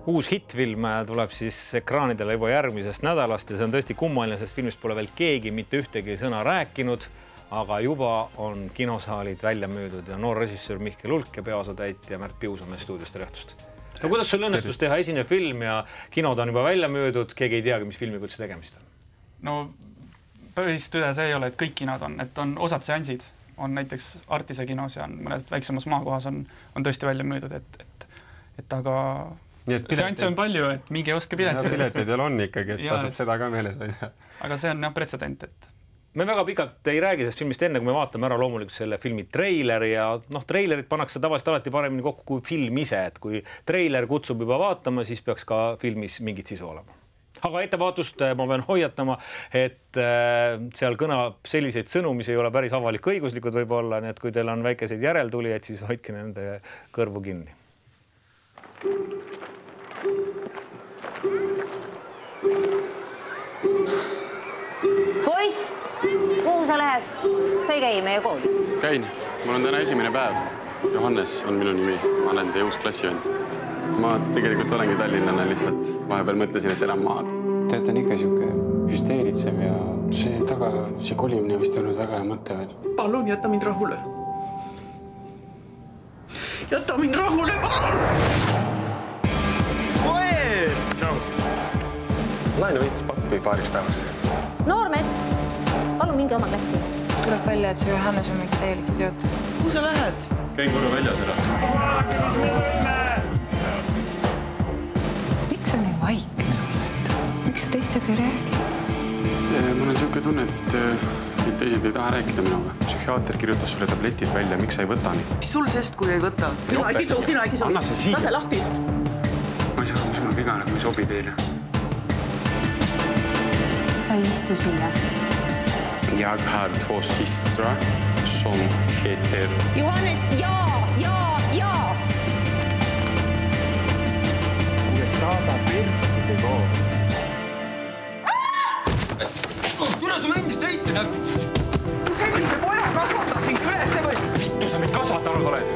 Uus hittfilm tuleb siis ekraanidele juba järgmisest nädalast ja see on tõesti kummaline, sest filmist pole veel keegi mitte ühtegi sõna rääkinud, aga juba on kinosaalid välja müüdud ja noor režissöör Mihkel Ulk ja peaosatäitja Märt Pius on meil stuudios, tere õhtust. No kuidas sul õnnestus teha esimene film ja kinod on juba välja müüdud, keegi ei teagi, mis filmiga üldse tegemist on? No päris tõde see ei ole, et kõik kinod on, et on osad seansid, on näiteks Artise kinos ja mõned väiksemas maakohas on tõesti välja müüdud, et aga seansse on palju, et mingi ostke pileteid. Pileteid veel on ikkagi, et tasub seda ka meeles hoida. Aga see on pretsedent, et... Me väga pikalt ei räägi sellest filmist enne, kui me vaatame ära loomulikult selle filmi treileri ja treilerid pannakse tavaliselt alati paremini kokku kui film ise, et kui treiler kutsub juba vaatama, siis peaks ka filmis mingit sisu olema. Aga ettevaatust ma pean hoiatama, et seal kõnab selliseid sõnu, mis ei ole päris avalik-õiguslikud võib-olla, nii et kui teil on väikeseid järeltulijaid, siis hoidke nende kõrvu kinni. Poiss, kuhu sa lähed? Sa ei käi meie koolis? Käin. Mul on täna esimene päev. Johannes on minu nimi. Ma olen teie uus klassivend. Ma tegelikult olengi tallinlane lihtsalt. Vahepeal mõtlesin, et enam maad. Te olete ikka siuke hüsteeritsev ja see kolimine vist olnud väga hea mõte veel. Palun, jäta mind rahule. Jäta mind rahule, palun! Oe! Tšau. Laenu veits pappi paariks päevaks. Noormees, palun minge oma klassi. Tuleb välja, et see Johannes on mingi täielik idioot. Kuhu sa lähed? Käin korra väljas ära. Miks sa nii vaikne oled? Miks sa teistega ei räägi? Mul on siuke tunne, et teised ei taha rääkida minuga. Psühhiaater kirjutas sulle tabletid välja, miks sa ei võta neid? Mis sul sest, kui ei võta? Sina ei kisu. Anna see siia. Lase lahti. Ma ei saa aru, mis mul viga on, et ma ei sobi teile. Sa istu sinna. Jag har två systrar som heter... Johannes, ja! Kuule, saada perssi see kool. Kuna sul endist reiti näeb? Sellise poja kasvatasin ülesse või? Vittu sa meid kasvatanud oled?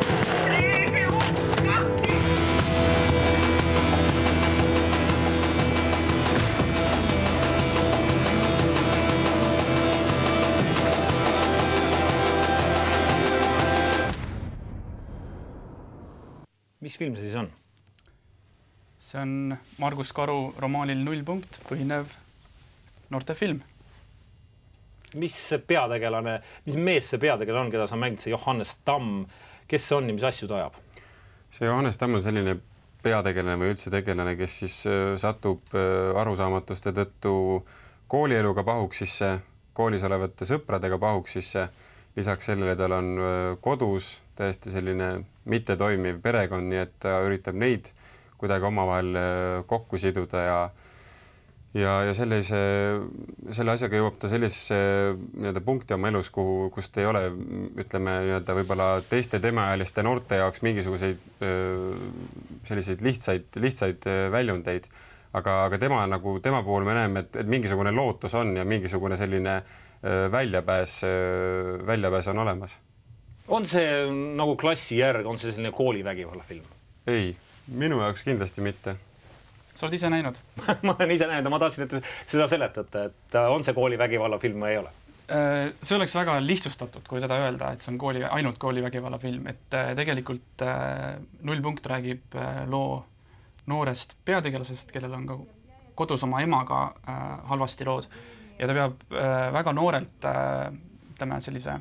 Mis film see siis on? See on Margus Karu romaanil 0 punkt põhinev noortefilm. Mis mees see peategelane on, keda sa mängid, see Johannes Tamm, kes see on ja mis asju ta ajab? See Johannes Tamm on selline peategelane või üldse tegelane, kes siis satub arusaamatuste tõttu koolieluga pahuksisse, koolis olevate sõpradega pahuksisse. Lisaks sellele tal on kodus täiesti selline mittetoimiv perekond, nii et ta üritab neid kuidagi omavahel kokku siduda ja selle asjaga jõuab ta sellise punkti oma elus, kust ei ole, ütleme, võib-olla teiste temaealiste noorte jaoks mingisuguseid selliseid lihtsaid väljundeid. Aga tema puhul me näeme, et mingisugune lootus on ja mingisugune selline väljapääs on olemas. On see nagu klassi järg, on see selline koolivägivalla film? Ei, minu jaoks kindlasti mitte. Sa oled ise näinud? Ma olen ise näinud ja ma tahtsin, et seda seletate, et on see koolivägivalla film või ei ole? See oleks väga lihtsustatud, kui seda öelda, et see on ainult koolivägivalla film, et tegelikult 0 punkt räägib loo noorest peategelasest, kellel on ka kodus oma emaga halvasti lood ja ta peab väga noorelt sellise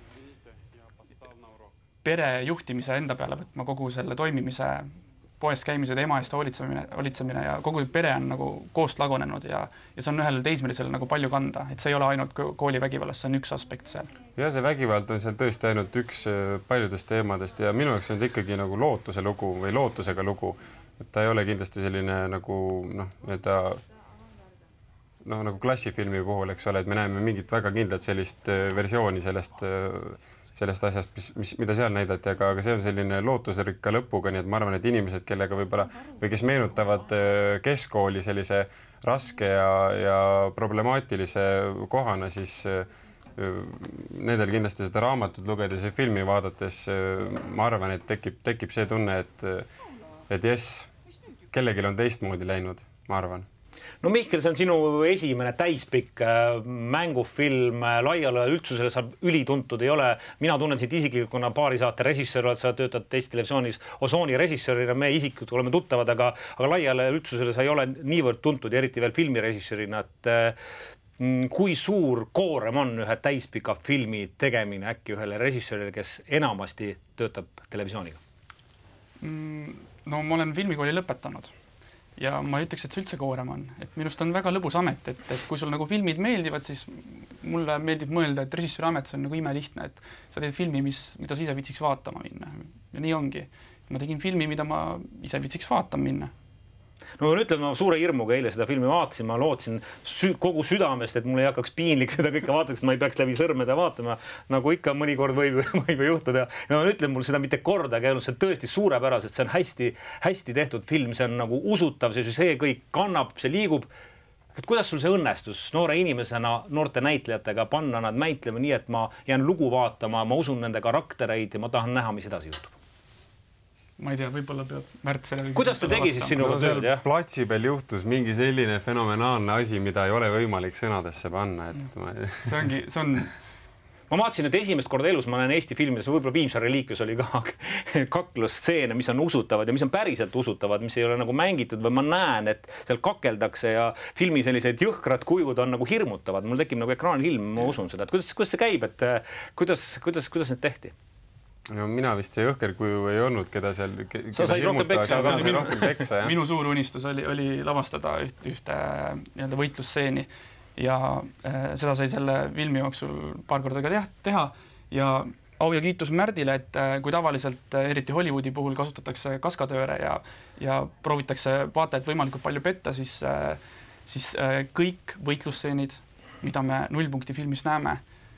pere juhtimise enda peale võtma, kogu selle toimimise, poes käimised, ema eest hoolitsemine ja kogu pere on nagu koost lagunenud ja see on ühel teismelisel nagu palju kanda, et see ei ole ainult koolivägivallast, see on üks aspekt seal. Ja see vägivald on seal tõesti ainult üks paljudest teemadest ja minu jaoks on ikkagi nagu lootuse lugu või lootusega lugu, et ta ei ole kindlasti selline nagu klassifilmi puhul, eks ole, et me näeme mingit väga kindlat sellist versiooni sellest asjast, mida seal näidati, aga see on selline lootuserikka lõpuga, nii et ma arvan, et inimesed, kellega võib-olla või kes meenutavad keskkooli sellise raske ja problemaatilise kohana, siis nendel kindlasti seda raamatut lugedes ja filmi vaadates ma arvan, et tekib see tunne, et jess, kellelgi on teistmoodi läinud, ma arvan. No Mihkel, see on sinu esimene täispikk mängufilm, laiale üldsusele saab ülituntud ei ole. Mina tunnen siit isiklikuna paari saate režissöör, sa töötad Eesti Televisioonis Osooni režissöörina, me isiklikult oleme tuttavad, aga laiale üldsusele sa ei ole niivõrd tuntud ja eriti veel filmirežissöörina, et kui suur koorem on ühe täispika filmi tegemine äkki ühele režissöörile, kes enamasti töötab televisiooniga? No ma olen filmikooli lõpetanud. Ja ma ei ütleks, et see üldse koorem on. Et minust on väga lõbus amet, et kui sul nagu filmid meeldivad, siis mulle meeldib mõelda, et režissööri amet see on nagu imelihtne, et sa teed filmi, mida sa ise viitsiks vaatama minna. Ja nii ongi. Ma tegin filmi, mida ma ise viitsiks vaatama minna. No ma ütlen, ma suure hirmuga eile seda filmi vaatasin, ma lootsin kogu südamest, et mul ei hakkaks piinlik seda kõike vaataks, ma ei peaks läbi sõrmede vaatama, nagu ikka mõnikord võib juhtuda. Ja ma ütlen, mul seda mitte kordagi ei olnud, see on tõesti suurepäraselt, see on hästi tehtud film, see on nagu usutav, see kõik kannab, see liigub. Et kuidas sul see õnnestus noore inimesena, noorte näitlejatega panna nad näitlema nii, et ma jään lugu vaatama, ma usun nende karaktereid ja ma tahan näha, mis edasi juhtub? Ma ei tea, võib-olla peab Märt sellele... Kuidas ta tegi siis sinuga tööd, jah? Platsi peal juhtus mingi selline fenomenaalne asi, mida ei ole võimalik sõnadesse panna. See on... Ma vaatasin, et esimest korda elus ma näen Eesti filmides, võib-olla Viimsaare liiklus oli ka kaklusstseene, mis on usutavad ja mis on päriselt usutavad, mis ei ole nagu mängitud, või ma näen, et seal kakeldakse ja filmi sellised jõhkrad kujud on nagu hirmutavad. Mul tekib nagu ekraanilm, ma usun seda. Kuidas see käib, et kuidas need tehti? No mina vist see jõhker kuju ei olnud, keda seal... Sa said rohkem peksa. Minu suur unistus oli lavastada ühte võitlusseeni ja seda sai selle filmi jooksul paar korda ka teha ja au ja kiitus Märdile, et kui tavaliselt eriti Hollywoodi puhul kasutatakse kaskadööre ja proovitakse vaatajat võimalikult palju petta, siis kõik võitlusseenid, mida me nullpunkti filmis näeme,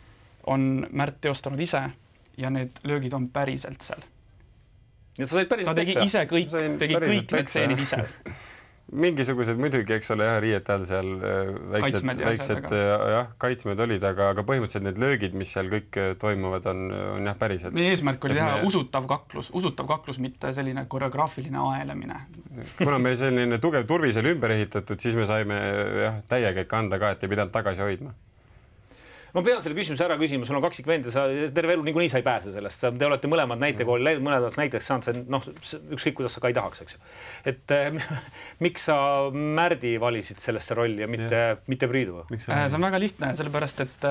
on Märt teostanud ise ja need löögid on päriselt seal. Ja sa said päriselt ta tegi ise tegi kõik need seenid ise. Mingisugused muidugi, eks ole, riiet all seal väiksed kaitsmed olid, aga põhimõtteliselt need löögid, mis seal kõik toimuvad, on jah päriselt. Meie eesmärk oli teha usutav kaklus, mitte selline koreograafiline aelemine. Kuna meil selline tugev turvi seal ümber ehitatud, siis me saime täiega ikka anda ka, et ei pidanud tagasi hoidma. Ma pean selle küsimuse ära küsima, sul on kaksik-vend ja terve elu niikuinii sa ei pääse sellest. Te olete mõlemad näitekooli, mõlemad näiteks saanud, ükskõik kuidas sa ka ei tahaks, eks ju. Et miks sa Märdi valisid sellesse rolli ja mitte Priidu? See on väga lihtne, sellepärast, et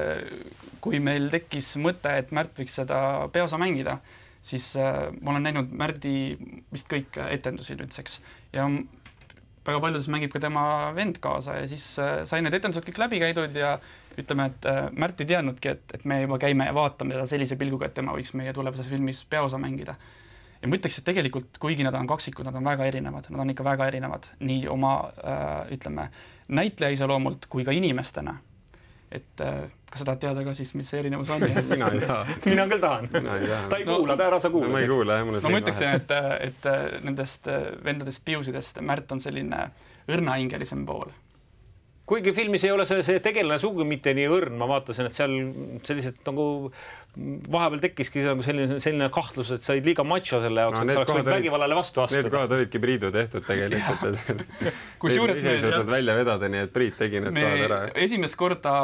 kui meil tekkis mõte, et Märt võiks seda peaosa mängida, siis ma olen näinud Märdi vist kõik etendusi nüüdseks ja väga paljudes mängib ka tema vend kaasa ja siis sai need etendused kõik läbi käidud ja ütleme, et Märt ei teadnudki, et me juba käime ja vaatame teda sellise pilguga, et tema võiks meie tulevases filmis peaosa mängida. Ja ma ütleks, et tegelikult, kuigi nad on kaksikud, nad on väga erinevad. Nad on ikka väga erinevad nii oma, ütleme, näitleja iseloomult kui ka inimestena. Et kas sa tahad teada ka siis, mis see erinevus on? Mina ei taha. Mina küll tahan. Ta ei kuula, ta ära sa kuula. Ma ei kuula, jah, mulle ma ütleksin, et nendest vendadest piusidest Märt on selline õrnaingelisem pool. Kuigi filmis ei ole see tegelane sugugi mitte nii õrn, ma vaatasin, et seal sellised nagu vahepeal tekkiski selline kahtlus, et said liiga macho selle jaoks, et sa oleks võid vägivallale vastu astuda. Need kohad olidki Priidu tehtud tegelikult. Kui ise ei suutnud välja vedada, nii et Priit tegi need kohad ära. Esimest korda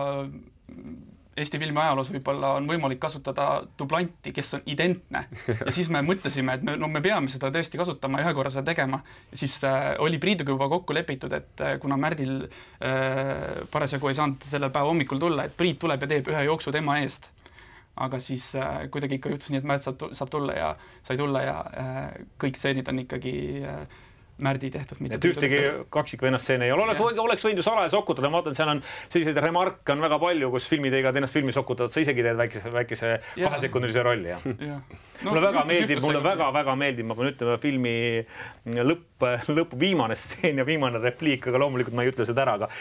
Eesti filmi ajaloos võib-olla on võimalik kasutada dublanti, kes on identne. Ja siis me mõtlesime, et me peame seda tõesti kasutama ja ühe korra seda tegema. Ja siis oli Priiduga juba kokku lepitud, et kuna Märdil parasjagu ei saanud selle päeva hommikul tulla, et Priit tuleb ja teeb ühe jooksu tema eest. Aga siis kuidagi ikka juhtus nii, et Märt saab tulla ja sai tulla ja kõik seenid on ikkagi Märdi tehtud. Et ühtegi kaksikvennast seen ei ole. Oleks võinud ju salaja sokutada. Ma vaatan, seal on selliseid remarke on väga palju, kus filmiteiga ennast filmi sokutavad. Sa isegi teed väikese 2-sekundilise rolli. Mulle väga meeldib, ma pean ütlema, filmi lõpu viimane stseen ja viimane repliik, aga loomulikult ma ei ütle seda ära.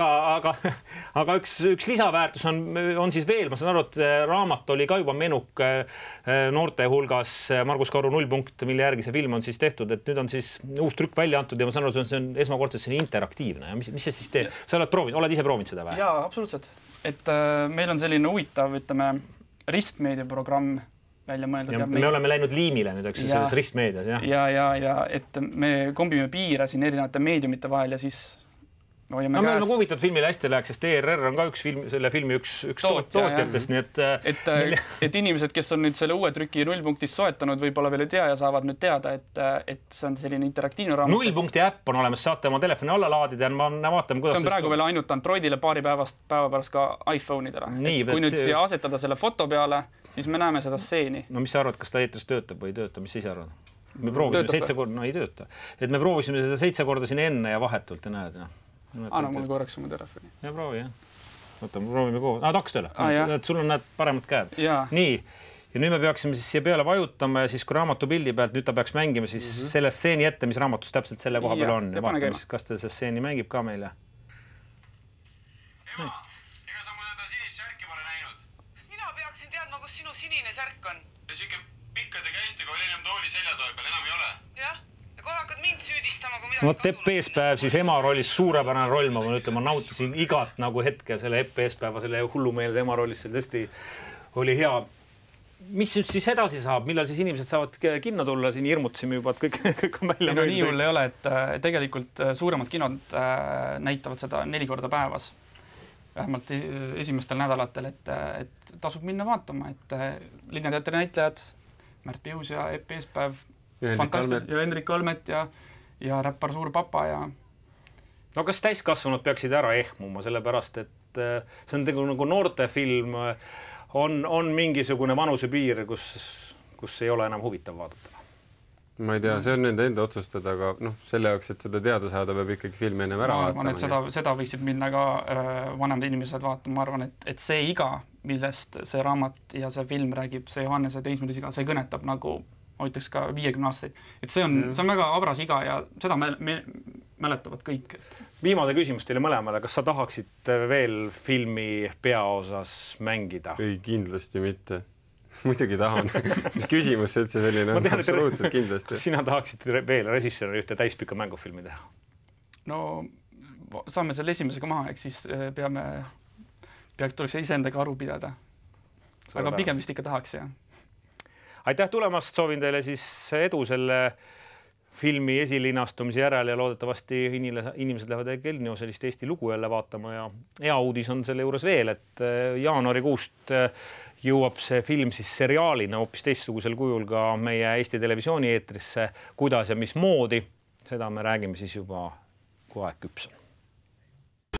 Aga üks lisaväärtus on siis veel. Ma saan aru, et raamat oli ka juba menuk noorte hulgas Margus Karu 0 punkt, mille järgi see film on siis tehtud. Et nüüd on siis uus trükk välja antud ja ma saan aru, see on esmakordselt selline interaktiivne. Ja mis see siis teeb? Sa oled ise proovinud seda või? Jaa, absoluutselt. Et meil on selline huvitav, ütleme, ristmeediaprogramm välja mõeldud. Ja me oleme läinud liimile nüüd, eks selles ristmeedias, jah? Ja et me kombime piire siin erinevate meediumite vahel ja siis me oleme huvitatud filmile hästi läheks, sest ERR on ka selle filmi üks tootjatest, nii et inimesed, kes on nüüd selle uue trüki nullpunktist soetanud, võib-olla veel ei tea ja saavad nüüd teada, et see on selline interaktiivne raamat. Nullpunkti äpp on olemas, saate oma telefoni alla laadida ja vaatame, kuidas see on praegu veel ainult Androidile paari päeva pärast ka iPhone'idele. Kui nüüd siia asetada selle foto peale, siis me näeme seda stseeni. No mis sa arvad, kas ta eetris töötab või ei tööta, mis sa ise arvad? Me proovisime 7 korda, no ei tööta. Et me proovisime seda 7 korda siin enne ja vahetult ja näed, Anna mul korraks oma telefoni. Ja proovi, jah. Võtta, proovime koos. Tahaks tööle. Sul on need paremad käed. Nii. Ja nüüd me peaksime siis siia peale vajutama ja siis kui raamatu pildi pealt, nüüd ta peaks mängima siis selle stseeni ette, mis raamatus täpselt selle koha peal on. Ja vaatame siis, kas ta see stseeni mängib ka meile. Ema, ega sa mu seda sinist särki pole näinud? Mina peaksin teadma, kus sinu sinine särk on. Ja süke pikkade käistega oli enam tooli seljatoe peal, enam ei ole. Jah. Kohe hakkad mind süüdistama, kui midagi no Epp Eespäev siis ema rollis suurepärane roll, ma võin ütlema, nautisin igat nagu hetke selle Epp Eespäeva, selle hullumeelse ema rollis, see tõesti oli hea. Mis nüüd siis edasi saab, millal siis inimesed saavad kinno tulla, siin hirmutasime juba, et kõik on välja. No nii hull ei ole, et tegelikult suuremad kinod näitavad seda 4 korda päevas, vähemalt esimestel nädalatel, et tasub minna vaatama, et Linnateatri näitlejad Märt Pius ja Epp Eespäev ja Hendrik Kalmet ja räppar Suur Papa ja... No kas täiskasvanud peaksid ära ehmuma, sellepärast, et see on nagu noortefilm, on mingisugune vanusepiir, kus ei ole enam huvitav vaadata? Ma ei tea, see on nende enda otsustada, aga selle jaoks, et seda teada saada, peab ikkagi film ennem ära vaatama. Ma arvan, et seda võiksid minna ka vanemad inimesed vaatama. Ma arvan, et see iga, millest see raamat ja see film räägib, see Johannese teismelisiga, see kõnetab nagu ütleks ka 50 aastaid. Et see on väga abras iga ja seda mäletavad kõik. Viimase küsimus teile mõlemale. Kas sa tahaksid veel filmi peaosas mängida? Ei, kindlasti mitte. Muidugi tahan. Mis küsimus see üldse selline on? Absoluutselt kindlasti. Kas sina tahaksid veel režissööri ühte täispika mängufilmi teha? No, saame selle esimesega maha, eks siis tuleks iseendaga aru pidada. Aga pigem vist ikka tahaks, jah. Aitäh tulemast, soovin teile siis edu selle filmi esilinastumise järel ja loodetavasti inimesed lähevad Kelnio sellist Eesti lugu jälle vaatama ja hea uudis on selle juures veel, et jaanuarikuust jõuab see film siis seriaalina hoopis teistsugusel kujul ka meie Eesti televisiooni eetrisse, kuidas ja mismoodi, seda me räägime siis juba, kui aeg küps on.